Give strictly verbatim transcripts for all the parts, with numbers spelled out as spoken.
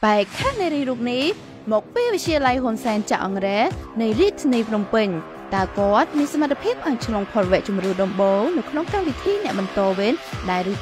បែកខាងនៃរូបនេះមកពីវិទ្យាល័យហ៊ុនសែនចាក់អង្រែនៃរាជធានីភ្នំពេញតើគាត់មានសមត្ថភាពអាចឆ្លងផលវគ្គជំរឿដំបូងនៅក្នុងកម្មវិធីអ្នកបន្តវេនដែរឬ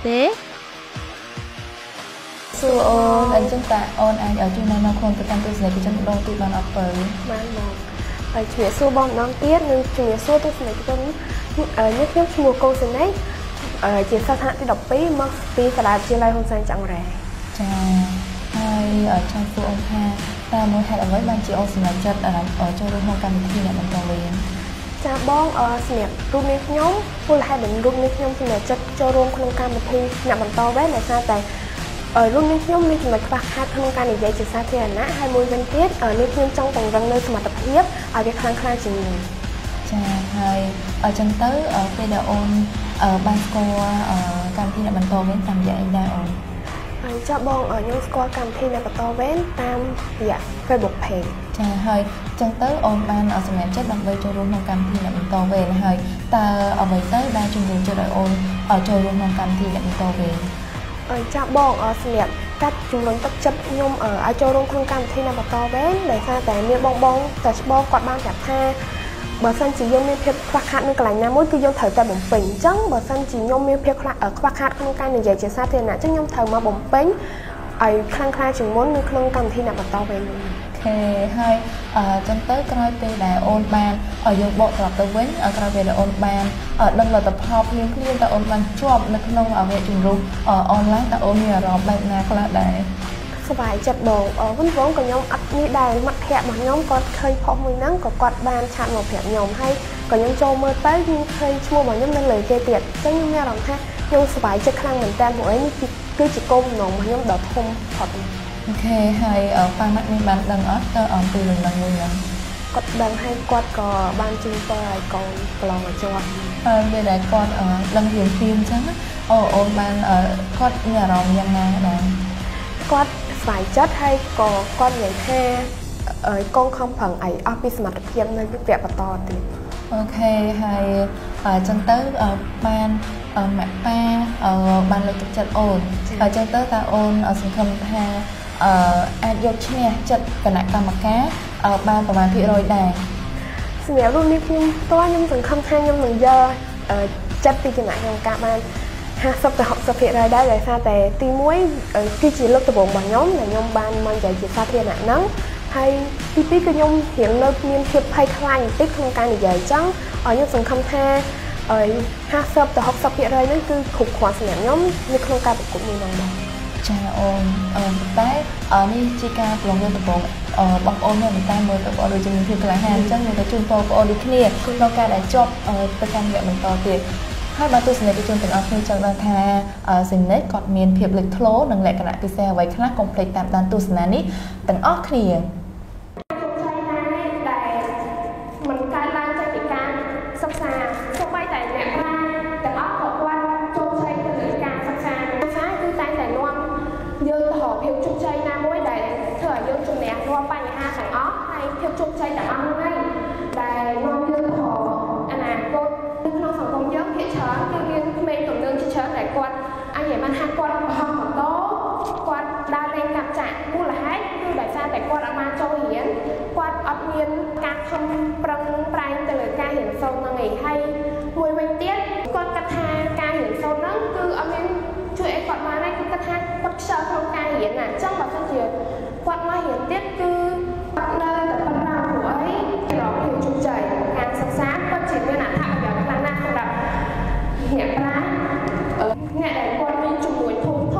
ទេសួរអូនអញ្ចឹងតើអូនអាចជួយណែនាំខ្លួនទៅកាន់ទស្សនិកជនម្ដងទៀតបានអត់ទៅបានមកហើយជំរាបសួរបងម្ដងទៀតនិងជំរាបសួរទស្សនិកជននេះខ្ញុំឈ្មោះកូសេនីជាសិស្សថ្នាក់ទីដប់ពីរមកពីសាលាវិទ្យាល័យហ៊ុនសែនចាក់អង្រែចាហើយចង់សួរអូនថាតើមួយហេតុអ្វីបានជាអូនសម្រេចចិត្តចូលរួមក្នុងកម្មវិធីអ្នកបន្តវេនចាបងសម្រាប់រូបនេះខ្ញុំពលហេតុដែលរូបនេះខ្ញុំសម្រេចចិត្តចូលរួមក្នុងកម្មវិធីអ្នកបន្តវេនដោយសារតែរូបនេះខ្ញុំមានចំណុចខ្វះខាតក្នុងការនិយាយជាសាធារណៈហើយមួយវិញទៀតនេះខ្ញុំចង់ពង្រឹងនៅសមត្ថភាពឲ្យវាខ្លាំងក្លាជាងនេះចាហើយអញ្ចឹងទៅពេលដែលអូនបានស្គាល់កម្មវិធីអ្នកបន្តវេនតាមរយៈអីដែរអូនហើយចាបងខ្ញុំស្គាល់កម្មវិធីអ្នកបន្តវេនតាមរយៈ Facebook Page ចាហើយអញ្ចឹងទៅអូនបានសម្រេចចិត្តដើម្បីចូលរួមក្នុងកម្មវិធីអ្នកបន្តវេនហើយតើអ្វីទៅដែលជំរុញចិត្តឲ្យអូនចូលរួមក្នុងកម្មវិធីអ្នកបន្តវេនចាបងសម្រាប់កាត់ជំរុញទឹកចិត្តខ្ញុំឲ្យចូលរួមក្នុងកម្មវិធីអ្នកបន្តវេនដោយសារតែមានបងបងតែច្បងគាត់បានប្រាប់ថាបើសិនជាយើងមានភាពខ្វះខាតនៅកន្លែងណាមួយគឺយើងត្រូវតែបំពេញអញ្ចឹងបើសិនជាខ្ញុំមានភាពខ្វះខាតក្នុងការនិយាយជាសាធារណៈអញ្ចឹងខ្ញុំត្រូវមកបំពេញឲ្យខ្លាំងក្លាជាងមុននៅក្នុងកម្មវិធីអ្នកបន្តវេននេះអូខេហើយអញ្ចឹងទៅក្រោយពេលដែលអូនបានយើងបកត្រឡប់ទៅវិញក្រោយពេលដែលអូនបានដឹងលទ្ធផលភ្លាមភ្លាមតើអូនបានជាប់នៅក្នុងវគ្គជំរុំអនឡាញតើអូនមានអារម្មណ៍បែបណាខ្លះដែរសប្បាយចិត្តបងវិញបងក៏ខ្ញុំអត់នេះដែរមិត្តភ័ក្តិរបស់ខ្ញុំគាត់ឃើញផុសមួយហ្នឹងក៏គាត់បានឆាតមកប្រាប់ខ្ញុំហើយក៏ខ្ញុំចូលមើលទៅខ្ញុំឃើញឈ្មោះរបស់ខ្ញុំនៅលើគេទៀតអញ្ចឹងខ្ញុំមានអារម្មណ៍ថាខ្ញុំសប្បាយចិត្តខ្លាំងមែនតើព្រោះអីនេះគឺជាគោលបំណងរបស់ខ្ញុំដ៏ធំផុតអូខេហើយប៉ាម៉ាក់មានបានដឹងអត់ទៅអំពីរឿងហ្នឹងមួយហ្នឹងគាត់ដឹងហើយគាត់ក៏បានជូនពរឲ្យកូនប្រឡងឲ្យជាប់ហើយពេលដែលគាត់ដឹងរឿងពីអញ្ចឹងអូអូនបានគាត់មានអារម្មណ៍យ៉ាងណាដែរគាត់ស្វ័យចិត្តហើយក៏គាត់និយាយថាកូនខំប្រឹងអីអស់ពីសមត្ថភាពនៅវគ្គបន្តទៀតអូខេហើយអញ្ចឹងទៅបានម៉ាក់ប៉ាបានលើកទឹកចិត្តអូនអញ្ចឹងទៅតើអូនសង្ឃឹមថាអាចយកឈ្នះចិត្តគណៈកម្មការបានប្រមាណភាគរយដែរសម្រាប់រូបនេះខ្ញុំផ្ទាល់ខ្ញុំសង្ឃឹមថាខ្ញុំនឹងយកចិត្តពីគណៈកម្មការបានห้าสิบទៅหกสิบភាគរយដែរដោយសារតែទីមួយគឺជាលើកដំបូងរបស់ខ្ញុំដែលខ្ញុំបានមកនិយាយជាសាធារណៈហ្នឹងហើយទីពីរគឺខ្ញុំរៀងនៅមានភាពភ័យខ្លាចបន្តិចក្នុងការនិយាយអញ្ចឹងខ្ញុំសង្ឃឹមថាห้าสิบទៅหกสิบភាគរយហ្នឹងគឺគ្រប់គ្រាន់សម្រាប់ខ្ញុំនៅក្នុងការប្រកួតមួយហ្នឹងដែរចាអូនតែនេះជាការប្រឡងលើកដំបូងបងប្អូននៅតែមើលទៅបងដូចជាមានភាពក្លាហានអញ្ចឹងយើងទៅជូនពរបងប្អូនដូចគ្នាក្នុងការដែលជាប់ទៅកាន់វគ្គបន្តទៀតហើយបើទស្សនិកជនទាំងអស់គ្នាចង់ដឹងថាសេនិចគាត់មានភាពលេចធ្លោនិងលក្ខណៈពិសេសអ្វីខ្លះកុំភ្លេចតាមដានទស្សនានេះទាំងអស់គ្នាមិនកើតឡើងចេញពីការសិក្សាសូម្បីតែអ្នកប្រាជ្ញទាំងអស់ក៏គាត់ជោគជ័យទៅលើការសិក្សាភាសាគឺតែតែនាំយើងទៅរកភាពជោគជ័យណាមួយដែលធ្វើឲ្យយើងជំនះរាល់បញ្ហាទាំងអស់ហើយភាពជោគជ័យទាំងអស់ហ្នឹងដែលនាំយើងទៅរកអនាគតនៅក្នុងសង្គមយើងភាគច្រើនគឺមានក្មេងទំនើងជាច្រើនដែលគាត់អាចនិយាយបានថាគាត់បោះម៉ូតូគាត់ដើរលេងកាប់ចាក់មូលហេតុគឺដោយសារតែគាត់អត់បានចូលរៀនគាត់អត់មានការខំប្រឹងប្រែងទៅលើការរៀនសូត្រហ្នឹងឯងហើយមួយវិញទៀតគាត់គិតថាការរៀនសូត្រហ្នឹងគឺអត់មានជួយឲ្យគាត់បានទេគឺគិតថាគាត់ខ្ជិលក្នុងការរៀនណាអញ្ចឹងបើសិនជាគាត់មករៀនទៀតគឺអត់នៅតែប៉ុណ្ណាព្រោះអីរកភាពជោគជ័យការសិក្សាគាត់ជាមានអត្ថប្រយោជន៍ខ្លាំងណាស់សម្រាប់អ្នកប្រាជ្ញអ្នកដែលគាត់មានជំនួយធំ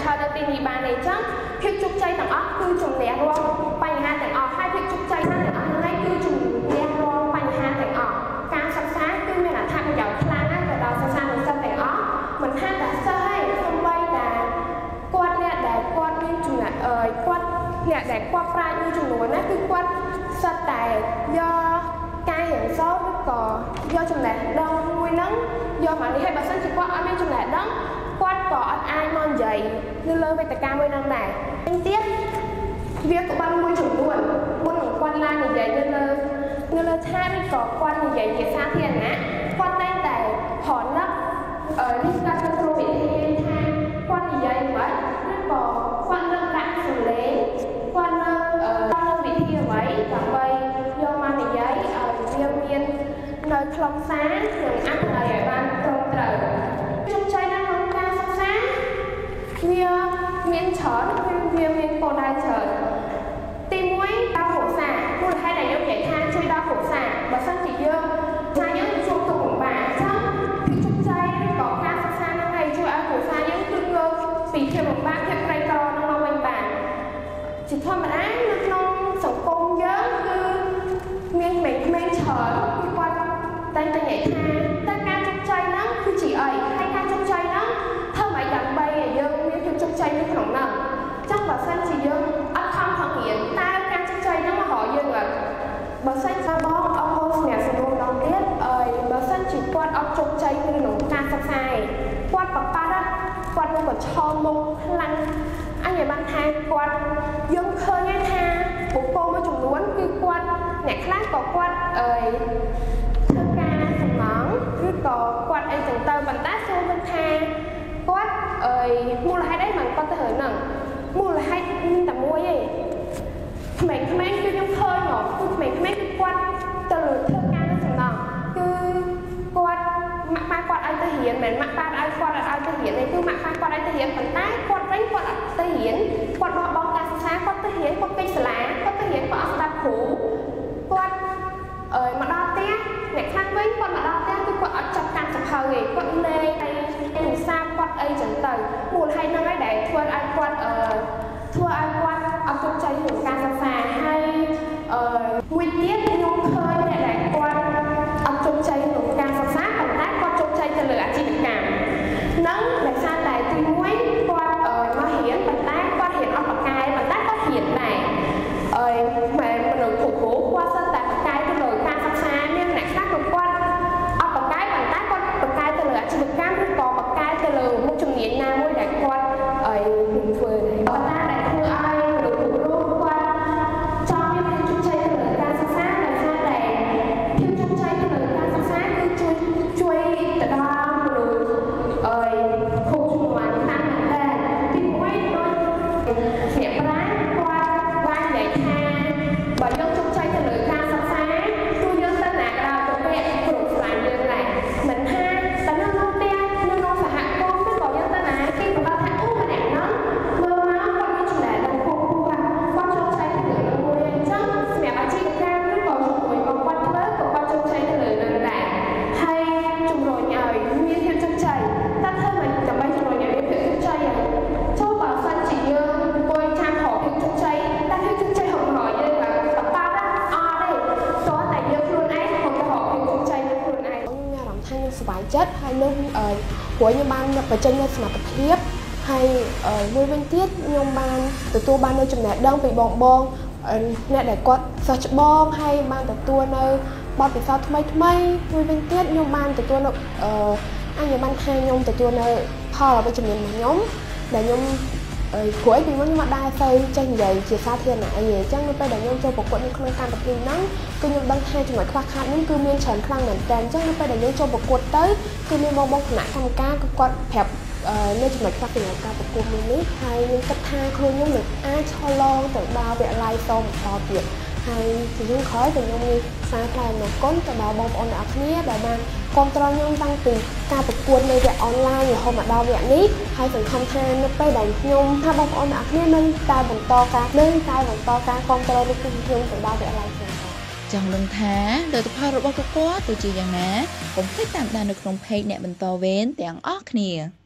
ឆើនៅទីនេះបានទេអញ្ចឹងភាពជោគជ័យទាំងអស់គឺជំនះរាល់បញ្ហាទាំងអស់ហើយភាពជោគជ័យទាំងអស់ហ្នឹងគឺជំនះរាល់បញ្ហាទាំងអស់ការសិក្សាគឺមានអត្ថប្រយោជន៍ខ្លាំងណាស់ទៅដល់សិស្សានុសិស្សទាំងអស់មិនថាតែសិស្សទេសូម្បីតែគាត់អ្នកដែលគាត់មានចំណេះអើយគាត់អ្នកដែលគាត់ប្រាជ្ញមួយចំនួនណាគឺគាត់សិតតែយកការរៀនសូត្រឬក៏យកចំណេះដឹងមួយហ្នឹងយកមកនេះហើយបើសិនជាគាត់អត់មានចំណេះដឹងគាត់ក៏អត់អាចមកនិយាយនៅលើវេទិកាមួយហ្នឹងដែរវិញទៀតវាក៏បានមួយចំនួនមុននឹងគាត់ឡើងនិយាយនៅលើនៅលើឆាកឬក៏គាត់និយាយជាសាធារណៈគាត់តែងតែប្រណិបអឺនេះគាត់ទៅក្នុងវិធីថាគាត់និយាយអ្វីឬក៏គាត់នឹងដាក់សម្លេងគាត់នឹងក្នុងវិធីអ្វីដើម្បីយកមកនិយាយឲ្យវាមាននៅខ្លឹមសារនិងអត្ថន័យឲ្យបានត្រឹមត្រូវជោគជ័យនៅក្នុងការសិក្សាវាមានច្រើនវាមានគោលដៅច្រើនទីមួយដល់គ្រួសារមូលហេតុដែលយើងនិយាយថាជួយដល់គ្រួសារបើសិនជាយើងថាយើងជួបទុកលំបាកអញ្ចឹងភាពជោគជ័យឬក៏ការសិក្សាហ្នឹងឯងជួយឲ្យគ្រួសារយើងគឺលើកពីភាពលំបាកភាពក្រីក្រហ្នឹងមកវិញបានជាធម្មតានៅក្នុងសង្គមយើងគឺមានក្មេងៗច្រើនគឺគាត់តែងតែនិយាយថាតើការជោគជ័យហ្នឹងគឺជាអីហើយការជោគជ័យហ្នឹងធ្វើម៉េចដើម្បីឲ្យយើងមានភាពជោគជ័យនៅក្នុងហ្នឹងចឹងបើសិនជាយើងអត់ខំប្រឹងរៀនតើការជោគជ័យហ្នឹងមករកយើងអត់បើសិនជាបងអរគុណសម្រាប់សំណួរម្ដងទៀតអើយបើសិនជាគាត់អត់ជោគជ័យក្នុងការសិក្សាឯងគាត់ប្រកាសគាត់នឹងប្រឈមមុខខ្លាំងអញឲ្យបានថាគាត់យើងឃើញថាបុគ្គលមួយចំនួនគឺគាត់អ្នកខ្លះក៏គាត់អើយធ្វើការសំណងឬក៏គាត់អីចឹងទៅប៉ុន្តែសួរវិញថាគាត់អើយមូលហេតុអីមិនគាត់ទៅរឿងហ្នឹងមូលហេតុមានតែមួយឯងក្មេងៗគឺខ្ញុំឃើញមកគឺក្មេងៗគឺគាត់ទៅធ្វើការសំណងគឺគាត់ម៉ាក់ប៉ាគាត់ឲ្យទៅរៀនមិនម៉ាក់ប៉ាឲ្យគាត់ឲ្យទៅរៀនទេគឺម៉ាក់ប៉ាគាត់ឲ្យទៅរៀនប៉ុន្តែគាត់វិញគាត់អត់ទៅរៀនគាត់បោះបង់ការសិក្សាគាត់ទៅរៀនគាត់ពេញសាលាគាត់ទៅរៀនគាត់អត់ស្ដាប់គ្រូគាត់អើយមកដល់ផ្ទះអ្នកខ្លះវិញគាត់មកដល់ផ្ទះគឺគាត់អត់ចាប់កាន់សភៅទេគាត់លេងហើយឧស្សាហ៍គាត់អីចឹងទៅមូលហេតុហ្នឹងឯងដែលធ្វើឲ្យគាត់អឺធ្វើឲ្យគាត់អត់ជោគជ័យក្នុងការសិក្សាហើយអឺមួយទៀតខ្ញុំឃើញអ្នកដែលគាត់អត់ជោគជ័យក្នុងការសិក្សាប៉ុន្តែគាត់ជោគជ័យទៅលើអាជីវកម្មហ្នឹងដោយសារតែទីមួយគាត់អឺមករៀនប៉ុន្តែគាត់រៀនអត់បកកែប៉ុន្តែគាត់រៀនដែរអើយមិនមនុស្សគ្រប់គ្រងគាត់សិនតែបកកែទៅលើការសិក្សាមានអ្នកខ្លះក៏គាត់អត់បកកែប៉ុន្តែគាត់បកកែទៅលើអាជីវកម្មឬក៏បកកែទៅលើមុខជំនាញណាមួយដែលគាត់អីធ្វើដែរប៉ុន្តែដែលធ្វើឲ្យមនុស្សគ្រប់គ្រងគាត់ចង់មានភាពជោគជ័យទៅលើការសិក្សាដោយសារតែភាពជោគជ័យទៅលើការសិក្សាគឺជួយជួយទៅដល់មនុស្សអីគ្រប់ជំនាន់តាមដែរទីមួយដូចស្រាប់ប្រាគាត់បាននិយាយថាបើយើងជោគជ័យទៅលើការសិក្សាគឺយើងទៅណាក៏ដោយទៅពេលគ្រប់ស្លាញ់យើងដែរមិនថាតែនៅក្នុងផ្ទះនៅក្នុងសហគមន៍ឬក៏យើងទៅណាគេក៏ថាអូម្នាក់ហ្នឹងមើលមកគាត់មានចំណេះដឹងខ្ពស់ខ្ពស់គាត់ជោគជ័យទៅលើនឹងមួយអញ្ចឹងសម្រាប់អាជីវកម្មឬក៏ជាមួយបងគាត់ធ្វើក៏គាត់ជោគជ័យទៅលើនឹងដែរហើយជំរុញឲ្យមានភាពជោគជ័យតែធ្វើមិនដើម្បីជំរុញឲ្យមានភាពជោគជ័យចូលបើសិនជាយើងអង្គុយចាំរកភាពជោគជ័យតែភាពជោគជ័យរបស់យើងแบบតប៉ាត់អត់ទេតោះតែយើងខ្លួនឯងគាត់ទៅរកភាពជោគជ័យនៅខ្លួនឯងខ្ញុំមានអារម្មណ៍ថាខ្ញុំសប្បាយចិត្តហើយនឹងព្រោះខ្ញុំបានបញ្ចេញនូវសមត្ថភាពហើយមួយវិញទៀតខ្ញុំបានទទួលបាននូវចំណេះដឹងពីបងបងអ្នកដែលគាត់សិស្សច្បងហើយបានទទួលនៅបទពិសោធន៍ថ្មីថ្មីមួយវិញទៀតខ្ញុំបានទទួលនៅអឺអញ្ញបានថាខ្ញុំទទួលនៅផលអវិជ្ជមានរបស់ខ្ញុំដែលខ្ញុំអឺព្រោះពីមុនខ្ញុំអត់ដែរទៅចេះនិយាយជាសាធារណៈអីទេអញ្ចឹងនៅពេលដែលខ្ញុំចូលប្រកួតនៅក្នុងកម្មវិធីហ្នឹងគឺខ្ញុំដឹងថាចំណុចខ្វះខាតនេះគឺមានច្រើនខ្លាំងមែនតើអញ្ចឹងនៅពេលដែលយើងចូលប្រកួតទៅគឺមានបងបងគណៈកម្មការគឺគាត់ប្រាប់នៅចំណុចខ្លះពីការប្រកួតមួយនេះហើយខ្ញុំគិតថាខ្លួនខ្ញុំនឹងអាចឆ្លងទៅដល់វិទ្យាល័យសបន្តទៀតហើយជារឿងក្រោយតែខ្ញុំមានសារថ្លែងអំណរគុណទៅដល់បងប្អូនអ្នកគ្នាដែលបានគាំទ្រខ្ញុំតាំងពីការប្រកួតនៅវគ្គអនឡាញរហូតមកដល់វគ្គនេះហើយសង្ឃឹមថានៅពេលដែលខ្ញុំថាបងប្អូនអ្នកគ្នានឹងតែបន្តការនឹងតែបន្តការគាំទ្រនេះគឺខ្ញុំទៅដល់វគ្គអនឡាញទៀតចង់ដឹងថាលទ្ធផលរបស់ពួកគាត់ទៅជាយ៉ាងណាកុំភ្លេចតាមដាននៅក្នុង page អ្នកបន្តវេនទាំងអស់គ្នា